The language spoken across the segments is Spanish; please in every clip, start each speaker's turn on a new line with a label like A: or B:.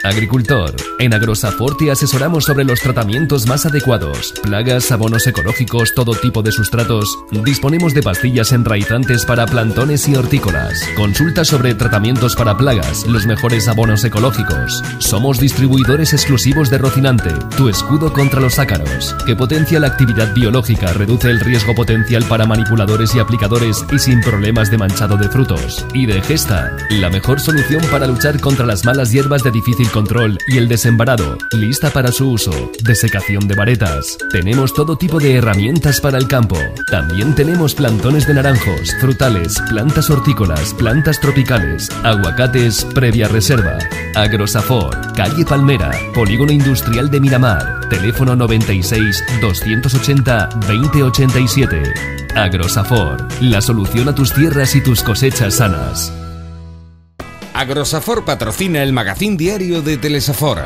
A: Agricultor. En Agrosafor te asesoramos sobre los tratamientos más adecuados. Plagas, abonos ecológicos, todo tipo de sustratos. Disponemos de pastillas enraizantes para plantones y hortícolas. Consulta sobre tratamientos para plagas, los mejores abonos ecológicos. Somos distribuidores exclusivos de Rocinante, tu escudo contra los ácaros, que potencia la actividad biológica, reduce el riesgo potencial para manipuladores y aplicadores y sin problemas de manchado de frutos. Y de Gesta, la mejor solución para luchar contra las malas hierbas de difícil control y el desembarado, lista para su uso. Desecación de varetas. Tenemos todo tipo de herramientas para el campo. También tenemos plantones de naranjos, frutales, plantas hortícolas, plantas tropicales, aguacates previa reserva. Agrosafor, calle Palmera, Polígono Industrial de Miramar, teléfono 96 280 2087. Agrosafor, la solución a tus tierras y tus cosechas sanas.
B: Agrosafor patrocina el magazín diario de Telesafor.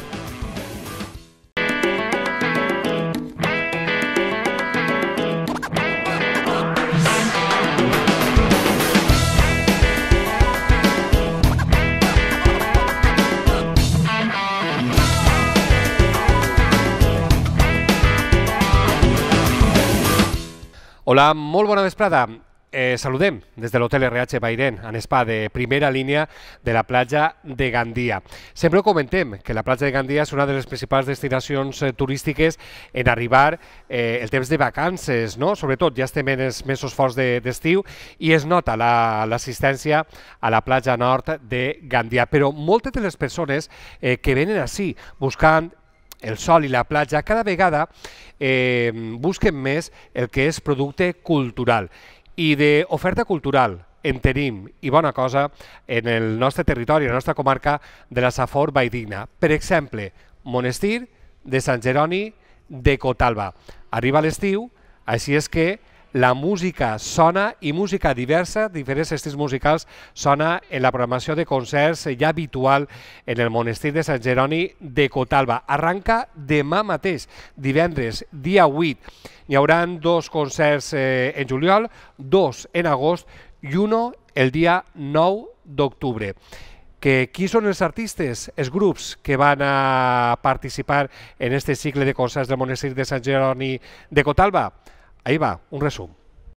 C: Hola, molt bona vesprada. Saludem des de l'Hotel RH Bairén, en spa de primera línia de la platja de Gandia. Sempre comentem que la platja de Gandia és una de les principals destinacions turístiques en arribar el temps de vacances, no? Sobretot ja estem en els mesos forts d'estiu i es nota l'assistència a la platja nord de Gandia. Però moltes de les persones que venen ací buscant el sol i la platja cada vegada busquen més el que és producte cultural. I d'oferta cultural en tenim, i bona cosa, en el nostre territori, en la nostra comarca de la Safor Valldigna. Per exemple, Monestir de Sant Jeroni de Cotalba. Arriba l'estiu, així és que la música sona i música diversa, diferents estils musicals, sona en la programació de concerts ja habitual en el Monestir de Sant Jeroni de Cotalba. Arranca demà mateix, divendres, dia 8. Hi haurà dos concerts en juliol, dos en agost i uno el dia 9 d'octubre. Qui són els artistes, els grups que van a participar en aquest cicle de concerts del Monestir de Sant Jeroni de Cotalba? Ahí va, un resum.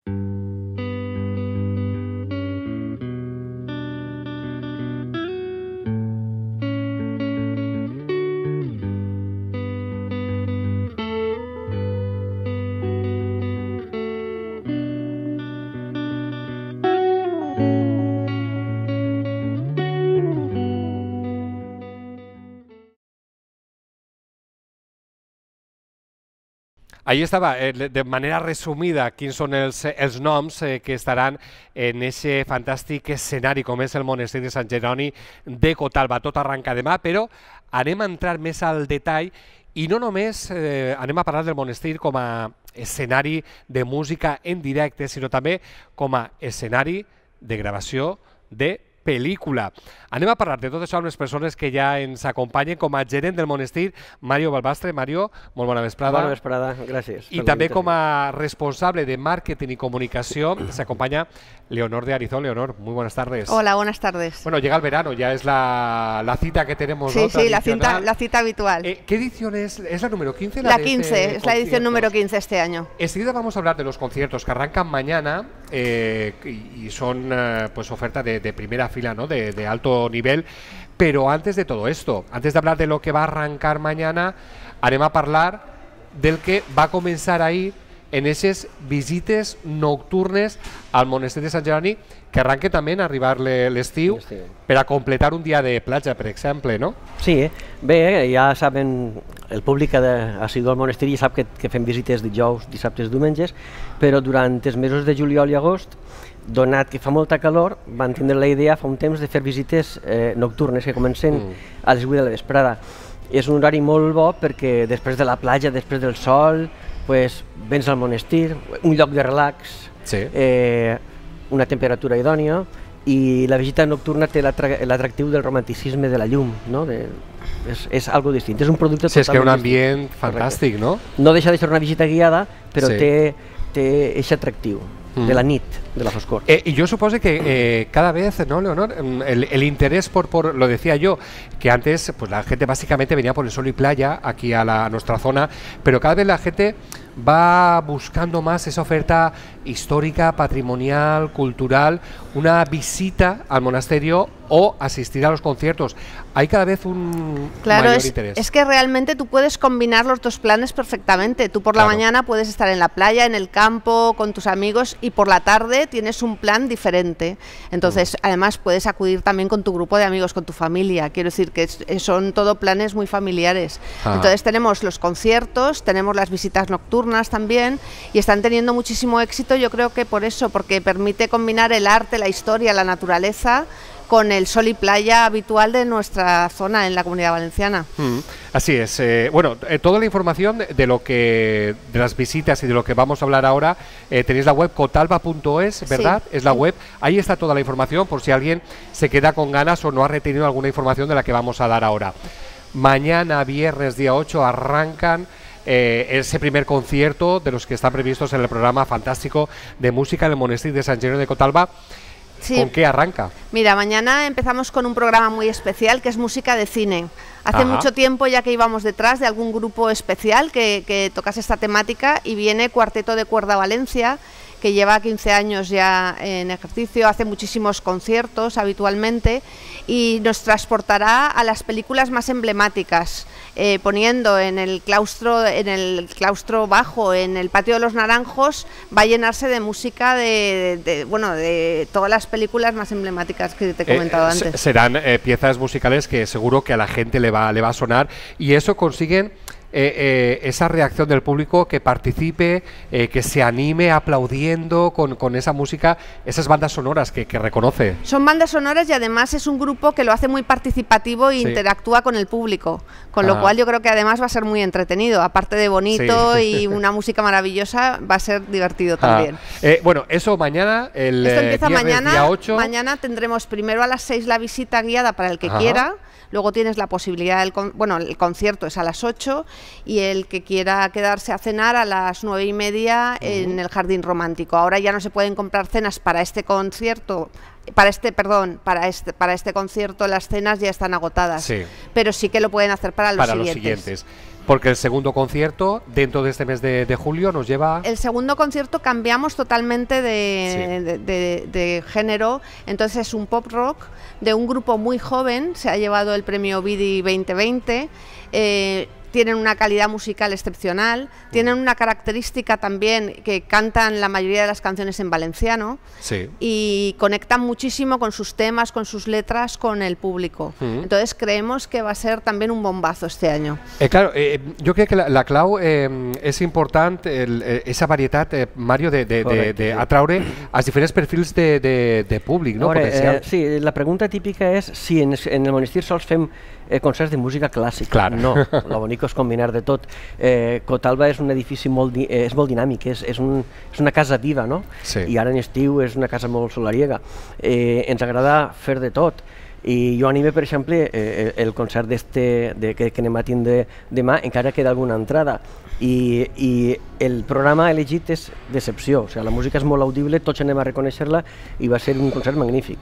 C: Ahí estava, de manera resumida, quins són els noms que estaran en aquest fantàstic escenari com és el Monestir de Sant Jeroni de Cotalba. Tot arranca demà, però anem a entrar més al detall i no només anem a parlar del Monestir com a escenari de música en directe, sinó també com a escenari de gravació de pel·lícula. Anem a parlar de tot això amb les persones que ja ens acompanyen, com a gerent del Monestir, Mario Balbastre. Mario, molt bona vesprada.
D: Bona vesprada, gràcies.
C: I també com a responsable de màrqueting i comunicació se acompaña Leonor de Arizón. Leonor, muy buenas tardes.
E: Hola, buenas tardes.
C: Bueno, llega el verano, ya es la cita que tenemos,
E: sí,
C: ¿no?
E: Sí, la cita habitual.
C: ¿Qué edición es? ¿Es la número 15?
E: La 15, es la edición número 15 este año.
C: Enseguida vamos a hablar de los conciertos que arrancan mañana y son pues oferta de primera fila, ¿no? De alto nivel. Pero antes de todo esto, antes de hablar de lo que va a arrancar mañana, anem a parlar del que va a comenzar a ir en esas visites nocturnes al Monestir de Sant Jeroni, que arranque també a arribar l'estiu per a completar un dia de platja, per exemple, no?
D: Sí, bé, ja saben, el públic que ha sigut al monestir ja sap que fem visites dijous, dissabtes, diumenges, però durant els mesos de juliol i agost, donat que fa molta calor, van tindre la idea fa un temps de fer visites nocturnes que comencen a les 8 de la vesprada. És un horari molt bo perquè després de la platja, després del sol, vens al monestir, un lloc de relax, una temperatura idònia, i la visita nocturna té l'atractiu del romanticisme de la llum, és algo distint, és un producte totalment
C: distinct. És que un ambient fantàstic, no?
D: No deixa de ser una visita guiada, però té aquest atractiu. de la nit, de la foscor.
C: Y yo supongo que cada vez, ¿no, Leonor? El interés por, lo decía yo, que antes pues la gente básicamente venía por el sol y playa aquí a nuestra zona, pero cada vez la gente va buscando más esa oferta histórica, patrimonial, cultural, una visita al monasterio o asistir a los conciertos. Hay cada vez un mayor interés.
E: Es que realmente tú puedes combinar los dos planes perfectamente. Tú por la mañana puedes estar en la playa, en el campo, con tus amigos, y por la tarde tienes un plan diferente. Entonces, además puedes acudir también con tu grupo de amigos, con tu familia. Quiero decir que son todo planes muy familiares. Entonces tenemos los conciertos, tenemos las visitas nocturnas también, y están teniendo muchísimo éxito, yo creo que por eso, porque permite combinar el arte, la historia, la naturaleza con el sol y playa habitual de nuestra zona en la Comunidad Valenciana.
C: Así es. Bueno, toda la información de las visitas y de lo que vamos a hablar ahora, tenéis la web cotalba.es, ¿verdad?
E: Sí.
C: Es la web. Ahí está toda la información por si alguien se queda con ganas o no ha retenido alguna información de la que vamos a dar ahora. Mañana, viernes, día 8, arrancan ese primer concierto de los que están previstos en el programa fantástico de música en el Monestir de Sant Jerónimo de Cotalba. Sí. ¿Con qué arranca?
E: Mira, mañana empezamos con un programa muy especial que es música de cine. Hace mucho tiempo ya que íbamos detrás de algún grupo especial que tocase esta temática, y viene Cuarteto de Cuerda Valencia, que lleva 15 años ya en ejercicio, hace muchísimos conciertos habitualmente, y nos transportará a las películas más emblemáticas, poniendo en el claustro bajo, en el Patio de los Naranjos, va a llenarse de música de todas las películas más emblemáticas que te he comentado antes.
C: Serán piezas musicales que seguro que a la gente le va a sonar, y eso consiguen esa reacción del público, que participe, que se anime aplaudiendo con esa música, esas bandas sonoras que reconoce.
E: Son bandas sonoras, y además es un grupo que lo hace muy participativo e interactúa con el público, con lo cual yo creo que además va a ser muy entretenido, aparte de bonito y una música maravillosa, va a ser divertido también.
C: Bueno, eso mañana,
E: esto empieza mañana,
C: día 8.
E: Mañana tendremos primero a las 6 la visita guiada para el que quiera. Luego tienes la posibilidad, el concierto es a las 8, y el que quiera quedarse a cenar a las 9:30 en el Jardín Romántico. Ahora ya no se pueden comprar cenas para este concierto, para este concierto las cenas ya están agotadas, pero sí que lo pueden hacer para los siguientes.
C: Porque el segundo concierto, dentro de este mes de julio, nos lleva... El
E: segundo concierto cambiamos totalmente de género, entonces es un pop rock de un grupo muy joven, se ha llevado el premio Vidi 2020, tienen una calidad musical excepcional, tienen una característica también que cantan la mayoría de las canciones en valenciano y conectan muchísimo con sus temas, con sus letras, con el público. Entonces creemos que va a ser también un bombazo este año.
C: Claro, yo creo que la clau es importante esa variedad, Mario, de atraure a diferents perfils de públic, no?
D: Sí, la pregunta típica és si en el monestir sols fem concerts de música clàssica. No, lo bonic és combinar de tot. Cotalba és un edifici molt dinàmic, és una casa viva, no? I ara en estiu és una casa molt solariega. Ens agrada fer de tot. I jo anime, per exemple, el concert que anem a tindre demà, encara queda alguna entrada, i el programa elegit és Decepció, o sigui, la música és molt audible, tots anem a reconèixer-la, i va ser un concert magnífic.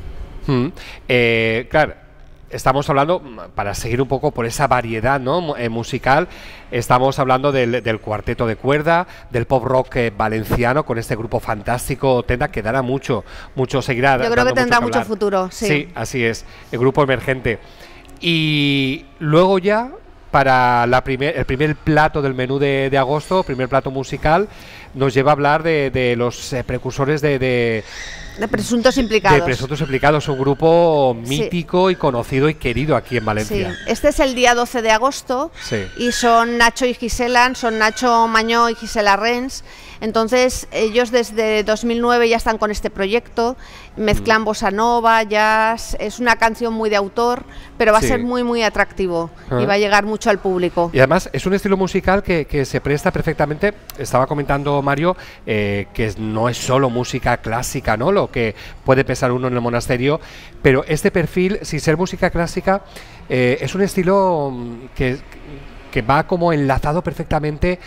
C: Clar, estamos hablando, para seguir un poco por esa variedad, ¿no? Musical, estamos hablando del cuarteto de cuerda, del pop rock valenciano, con este grupo fantástico, Tenda, que dará mucho seguirá.
E: Yo creo que tendrá mucho futuro, sí.
C: Sí, así es, el grupo emergente. Y luego ya, para el primer plato del menú de agosto, primer plato musical, nos lleva a hablar de los precursores de
E: Presuntos Implicados.
C: De Presuntos Implicados, un grupo mítico y conocido y querido aquí en Valencia.
E: Este es el día 12 de agosto y son Nacho y Gisela, son Nacho Mañó y Gisela Rens. Entonces ellos desde 2009 ya están con este proyecto, mezclan bossa nova, jazz, es una canción muy de autor, pero va a ser muy atractivo y va a llegar mucho al público.
C: Y además es un estilo musical que se presta perfectamente, estaba comentando Mario, que no es solo música clásica, ¿no? Lo que puede pensar uno en el monasterio, pero este perfil, sin ser música clásica, es un estilo que va como enlazado perfectamente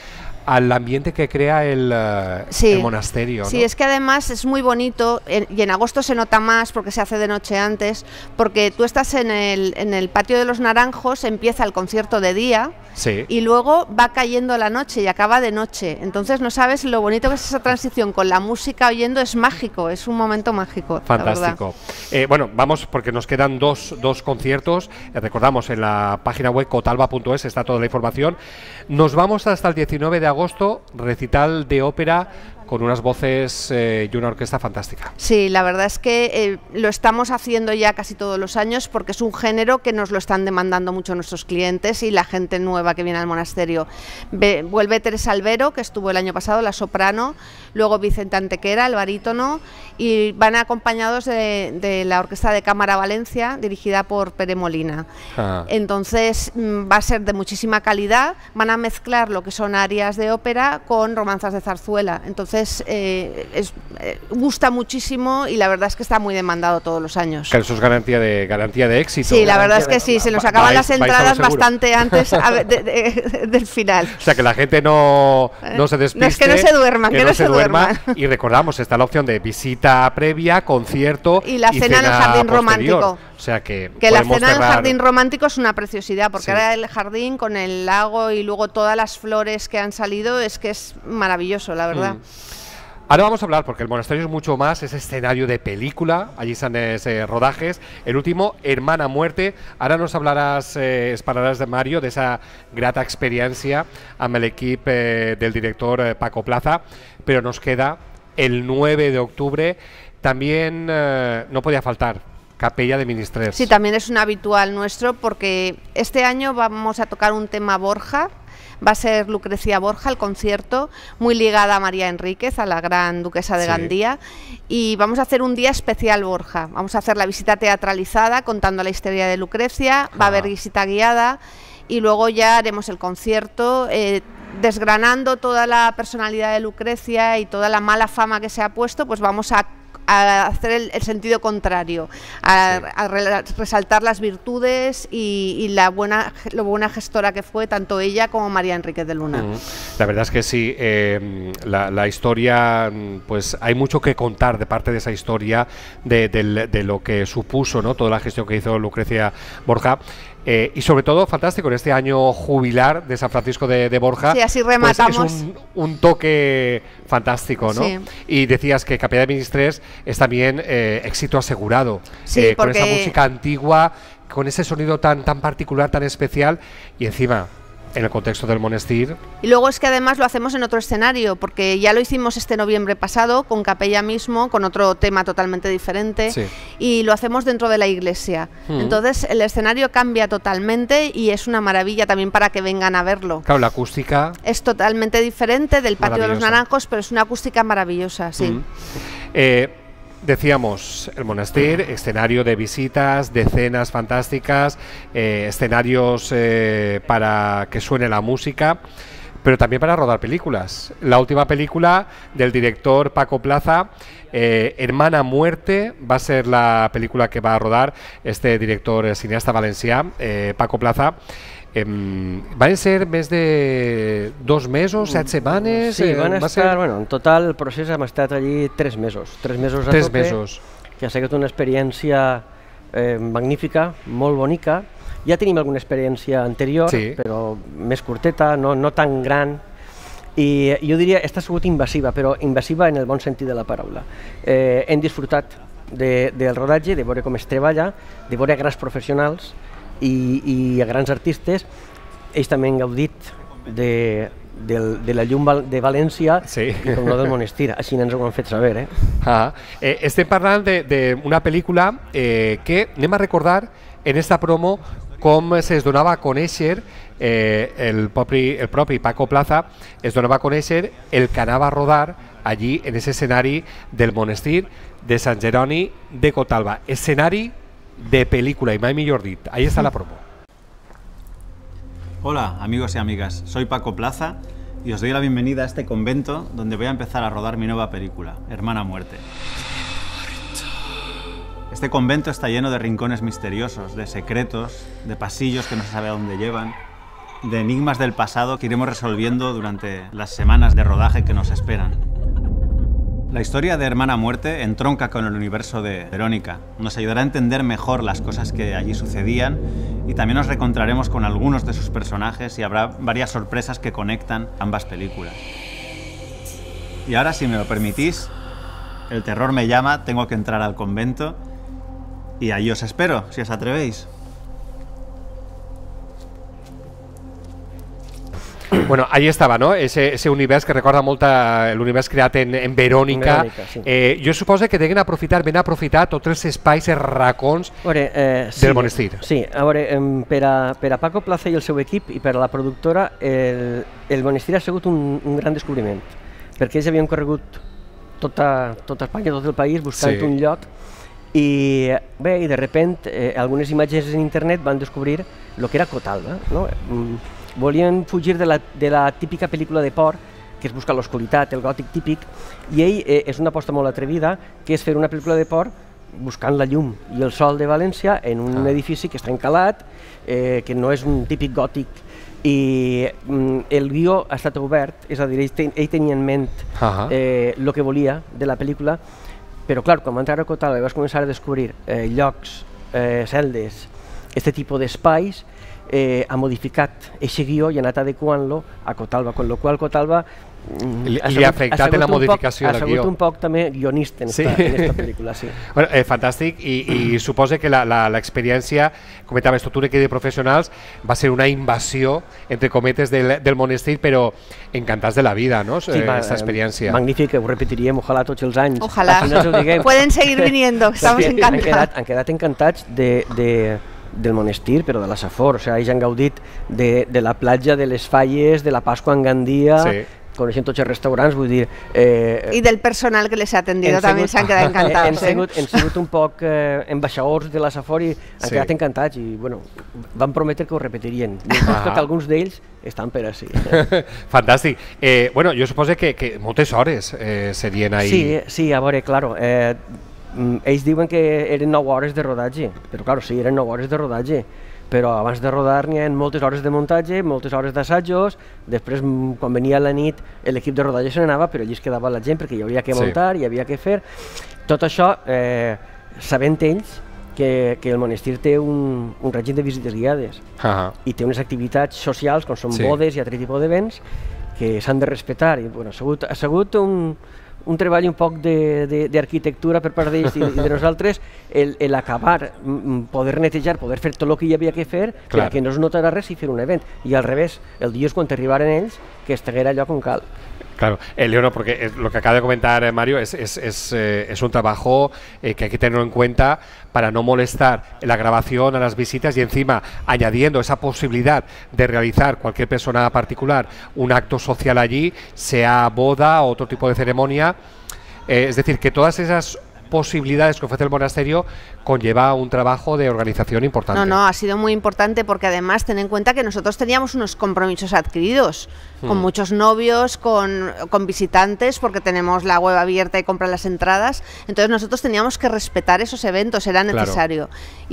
C: al ambiente que crea el monasterio, ¿no?
E: Sí, es que además es muy bonito y en agosto se nota más porque se hace de noche antes, porque tú estás en el patio de los Naranjos, empieza el concierto de día y luego va cayendo la noche y acaba de noche, entonces no sabes lo bonito que es esa transición con la música oyendo, es mágico, es un momento mágico.
C: Fantástico. Bueno, vamos porque nos quedan dos conciertos, recordamos en la página web cotalba.es está toda la información. Nos vamos hasta el 19 de agosto, recital de ópera con unas voces y una orquesta fantástica.
E: Sí, la verdad es que lo estamos haciendo ya casi todos los años porque es un género que nos lo están demandando mucho nuestros clientes y la gente nueva que viene al monasterio. Vuelve Teresa Albero, que estuvo el año pasado, la soprano, luego Vicente Antequera, el barítono, y van acompañados de la Orquesta de Cámara Valencia, dirigida por Pere Molina. Entonces va a ser de muchísima calidad, van a mezclar lo que son arias de ópera con romanzas de zarzuela, entonces gusta muchísimo y la verdad es que está muy demandado todos los años.
C: Que eso es garantía de éxito.
E: Sí, la verdad es que sí, se nos acaban las entradas bastante antes del final.
C: O sea, que la gente no se despiste.
E: No es que no se duerman, que no se duerman.
C: Y recordamos, está la opción de visita previa, concierto
E: y la cena en el jardín romántico.
C: O sea que
E: la cena en el jardín romántico es una preciosidad, porque ahora el jardín con el lago y luego todas las flores que han salido es que es maravilloso, la verdad.
C: Ahora vamos a hablar, porque el monasterio es mucho más, es escenario de película, allí están rodajes. El último, Hermana Muerte. Ahora nos hablarás, parlaràs de Mario, de esa grata experiencia amb l'equip del director Paco Plaza, pero nos queda el 9 de octubre, también no podía faltar, Capella de Ministrers.
E: Sí, también es un habitual nuestro, porque este año vamos a tocar un tema Borja. Va a ser Lucrecia Borja el concierto, muy ligada a María Enríquez, a la gran duquesa de Gandía, y vamos a hacer un día especial Borja. Vamos a hacer la visita teatralizada contando la historia de Lucrecia, va a haber visita guiada y luego ya haremos el concierto desgranando toda la personalidad de Lucrecia y toda la mala fama que se ha puesto, pues vamos a hacer el sentido contrario, a resaltar las virtudes y lo buena gestora que fue tanto ella como María Enríquez de Luna.
C: La verdad es que sí, la historia, pues hay mucho que contar de parte de esa historia, de lo que supuso, ¿no?, toda la gestión que hizo Lucrecia Borja. Y sobre todo, fantástico, en este año jubilar de San Francisco de Borja.
E: Sí, así rematamos.
C: Pues es un toque fantástico, ¿no? Sí. Y decías que Capella de Ministrers es también éxito asegurado.
E: Sí,
C: con esa música antigua, con ese sonido tan particular, tan especial, y encima en el contexto del monestir.
E: Y luego es que además lo hacemos en otro escenario, porque ya lo hicimos este noviembre pasado con Capella mismo, con otro tema totalmente diferente, y lo hacemos dentro de la iglesia. Entonces el escenario cambia totalmente y es una maravilla también para que vengan a verlo.
C: Claro, la acústica
E: es totalmente diferente del Patio de los Naranjos, pero es una acústica maravillosa, sí.
C: Decíamos, el monasterio, escenario de visitas, de cenas fantásticas, escenarios para que suene la música, pero también para rodar películas. La última película del director Paco Plaza, Hermana Muerte, va a ser la película que va a rodar este director cineasta valencià, Paco Plaza. Van a ser més de 2 mesos, 7 setmanes?
D: Sí, van estar, bueno, en total el procés hem estat allí 3 mesos. 3 mesos a tope.
C: 3 mesos.
D: Que ha sigut una experiència magnífica, molt bonica. Ja tenim alguna experiència anterior, però més curteta, no tan gran. I jo diria, esta ha sigut invasiva, però invasiva en el bon sentit de la paraula. Hem disfrutat del rodatge, de veure com es treballa, de veure grans professionals i a grans artistes. Ells també han gaudit de la llum de València i com no del monestir, així ens ho han fet saber.
C: Estem parlant d'una pel·lícula que anem a recordar en esta promo com es donava a conèixer el propi Paco Plaza, es donava a conèixer el que anava a rodar allí en ese escenari del monestir de Sant Jeroni de Cotalba. Escenari de película, y mai millor dit. Ahí está la promo.
F: Hola amigos y amigas, soy Paco Plaza y os doy la bienvenida a este convento donde voy a empezar a rodar mi nueva película, Hermana Muerte. Este convento está lleno de rincones misteriosos, de secretos, de pasillos que no se sabe a dónde llevan, de enigmas del pasado que iremos resolviendo durante las semanas de rodaje que nos esperan. La historia de Hermana Muerte entronca con el universo de Verónica. Nos ayudará a entender mejor las cosas que allí sucedían y también nos reencontraremos con algunos de sus personajes y habrá varias sorpresas que conectan ambas películas. Y ahora, si me lo permitís, el terror me llama, tengo que entrar al convento y allí os espero, si os atrevéis.
C: Bueno, ahí estava, no? Ese univers que recorda molt l'univers creat en Verònica.
D: Sí.
C: Jo suposo que ben aprofitar tots els espais, els racons del monestir.
D: Sí, a veure, per a Paco Plaza i el seu equip i per a la productora, el monestir ha sigut un gran descobriment, perquè ells havien corregut tota Espanya, tot el país, buscant un lloc, i bé, i de repente algunes imatges en internet van descobrir el que era Cotalba, no? Volien fugir de la típica pel·lícula de por, que és buscar l'oscuritat, el gòtic típic, i ell és una aposta molt atrevida, que és fer una pel·lícula de por buscant la llum i el sol de València en un edifici que està encalat, que no és un típic gòtic, i el guió ha estat obert, és a dir, ell tenia en ment el que volia de la pel·lícula, però clar, quan va entrar a Cotalba i vas començar a descobrir llocs, celdes, aquest tipus d'espais, ha modificat aquest guió i ha anat adequant-lo a Cotalba, amb la qual Cotalba
C: li ha afectat en la modificació del guió.
D: Ha sigut un poc també guionista en aquesta pel·lícula, sí.
C: Fantàstic, i suposa que l'experiència, comentaves tot un equip de professionals, va ser una invasió, entre cometes, del monestir, però encantats de la vida, no? Aquesta experiència.
D: Magnífic, ho repetiríem, ojalà tots els anys.
E: Ojalà, pueden seguir viniendo, estamos encantados.
D: Han quedat encantats del monestir, però de la Safor, o sigui, ells han gaudit de la platja, de les falles, de la Pasqua en Gandia, coneixent tots els restaurants, vull dir...
E: I del personal que les ha atendido també s'han quedat encantats.
D: Hem sigut un poc ambaixadors de la Safor i han quedat encantats i, bueno, van prometre que ho repetirien. I que alguns d'ells estan per així.
C: Fantàstic. Bueno, jo suposo que moltes hores serien ahí.
D: Sí, a veure, claro, ells diuen que eren 9 hores de rodatge, però clar, sí, eren 9 hores de rodatge, però abans de rodar n'hi ha moltes hores de muntatge, moltes hores d'assajos, després quan venia la nit l'equip de rodatge se n'anava, però allí es quedava la gent perquè hi havia que muntar, hi havia que fer. Tot això sabent ells que el monestir té un règim de visites guiades i té unes activitats socials com són bodes i altre tipus d'events que s'han de respectar. Ha sigut un treball un poc d'arquitectura per part d'ells i de nosaltres, l'acabar, poder netejar, poder fer tot el que hi havia que fer, perquè no es notarà res i fer un event. I al revés, el dia és quan arribaren ells, que estiguera allò com cal.
C: Claro, Leonor, porque lo que acaba de comentar Mario es un trabajo que hay que tenerlo en cuenta para no molestar la grabación a las visitas y encima añadiendo esa posibilidad de realizar cualquier persona particular un acto social allí, sea boda o otro tipo de ceremonia. Es decir, que todas esas posibilidades que ofrece el monasterio conlleva un trabajo de organización importante.
E: No, ha sido muy importante porque además ten en cuenta que nosotros teníamos unos compromisos adquiridos con muchos novios, con visitantes, porque tenemos la web abierta y compran las entradas, entonces nosotros teníamos que respetar esos eventos, era necesario.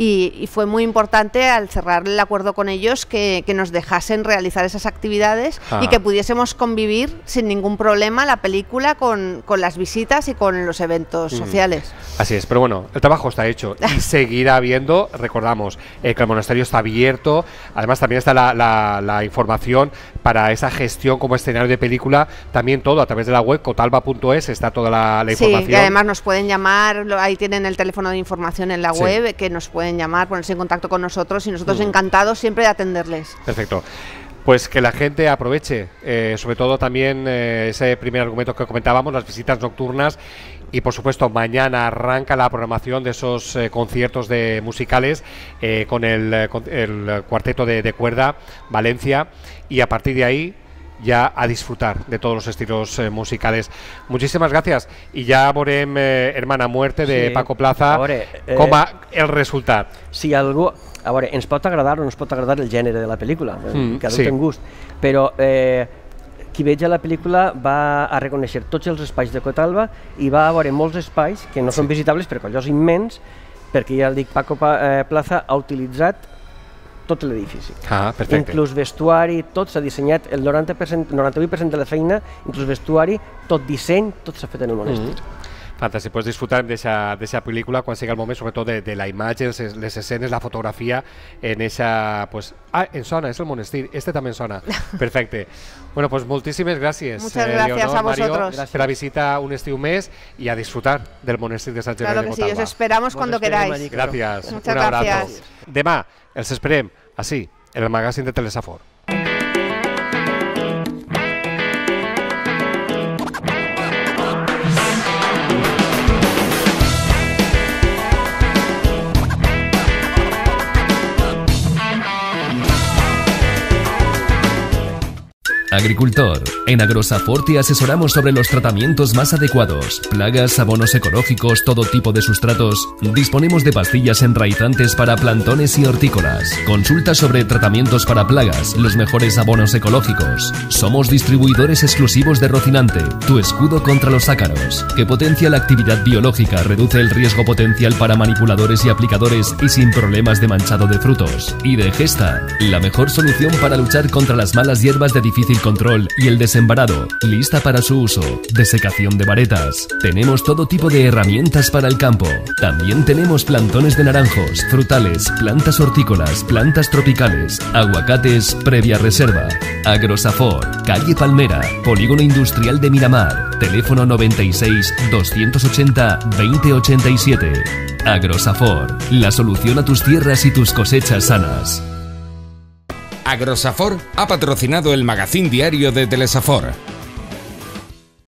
E: Y fue muy importante al cerrar el acuerdo con ellos que nos dejasen realizar esas actividades y que pudiésemos convivir sin ningún problema la película con las visitas y con los eventos sociales.
C: Así es, pero bueno, el trabajo está hecho y seguirá habiendo. Recordamos que el monasterio está abierto, además también está la información para esa gestión como escenario de película, también todo a través de la web cotalba.es está toda la información.
E: Sí, y además nos pueden llamar, ahí tienen el teléfono de información en la web, que nos pueden llamar, ponerse en contacto con nosotros y nosotros encantados siempre de atenderles.
C: Perfecto. Pues que la gente aproveche, sobre todo también ese primer argumento que comentábamos, las visitas nocturnas. Y por supuesto mañana arranca la programación de esos conciertos de musicales con el cuarteto de cuerda Valencia, y a partir de ahí ya a disfrutar de todos los estilos musicales. Muchísimas gracias y ya veurem Hermana Muerte de Paco Plaza com el resultat.
D: Si algú, a veure, ens pot agradar o no ens pot agradar el gènere de la pel·lícula, cada un té un gust, però qui veig a la pel·lícula va a reconèixer tots els espais de Cotalba i va a veure molts espais que no són visitables perquè allò és immens, perquè ja el dic, Paco Plaza ha utilitzat tot l'edifici.
C: Perfecte.
D: Inclús vestuari, tot s'ha dissenyat, el 98% de la feina, inclús vestuari, tot disseny, tot s'ha fet en el monestir.
C: Fantàstic, pues disfrutar d'aquesta pel·lícula quan sigui el moment, sobretot de la imatge, les escenes, la fotografia en esa, pues, em sona, és el monestir, també em sona. Perfecte. Bueno, pues moltíssimes gràcies.
E: Muchas gracias
C: Leonor,
E: a vosotros.
C: Mario, per la visita un estiu més y a disfrutar del monestir de Sant Jeroni de Montalbà.
E: Claro que sí, os esperamos cuando queráis.
C: Gràcies.
E: Muchas gracias.
C: Demà els esperem, així, en el magazín de Telesafor.
A: Agricultor. En Agrosafor te asesoramos sobre los tratamientos más adecuados. Plagas, abonos ecológicos, todo tipo de sustratos. Disponemos de pastillas enraizantes para plantones y hortícolas. Consulta sobre tratamientos para plagas, los mejores abonos ecológicos. Somos distribuidores exclusivos de Rocinante, tu escudo contra los ácaros, que potencia la actividad biológica, reduce el riesgo potencial para manipuladores y aplicadores y sin problemas de manchado de frutos. Y de Gesta, la mejor solución para luchar contra las malas hierbas de difícil control y el desembarado, lista para su uso. Desecación de varetas. Tenemos todo tipo de herramientas para el campo. También tenemos plantones de naranjos, frutales, plantas hortícolas, plantas tropicales, aguacates previa reserva. Agrosafor, calle Palmera, Polígono Industrial de Miramar, teléfono 96 280 2087. Agrosafor, la solución a tus tierras y tus cosechas sanas.
B: Agrosafor ha patrocinado el magazín diario de Telesafor.